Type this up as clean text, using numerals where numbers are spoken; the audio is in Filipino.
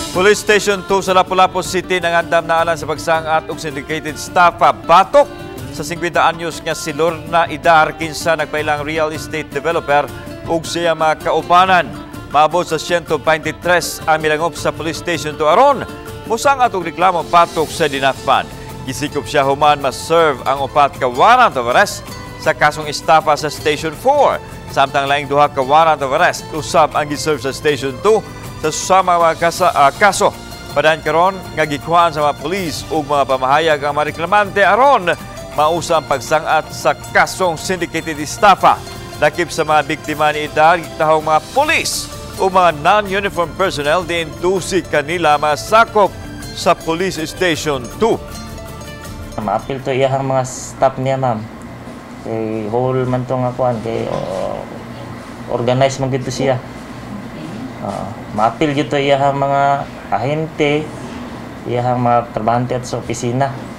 Police Station 2 sa Lapu-Lapu City nangandam na alan sa pagsangat og syndicated staff batok sa 50 anyos nga si Lorna Idar kinsa nagpailang real estate developer ug siya mga kaubanan. Maabot sa 123 ang milangop sa Police Station 2 aron musangat og reklamo batok sa dinakpan. Gisikop siya human ma-serve ang upat ka warrant of arrest sa kasong estafa sa Station 4. Samtang laing duha ka warrant of arrest usab ang giserve sa Station 2 sa susama mga kaso. Padayon karon nga gikuhaan sa mga pulis ug mga pamahayag ang mga reklamante aron mausa ang pagsangat sa kasong syndicated estafa. Lakip sa mga biktima ni Idar gitahong mga pulis o mga non-uniform personnel din dusi kanila masakop sa Police Station 2. Ma-appeal to iyahang mga staff niya, ma'am. Kay whole man to nga kuan kay organize man gito siya. Ma-appeal gito iyahang mga ahente, iyahang mga trabahante at sa opisina.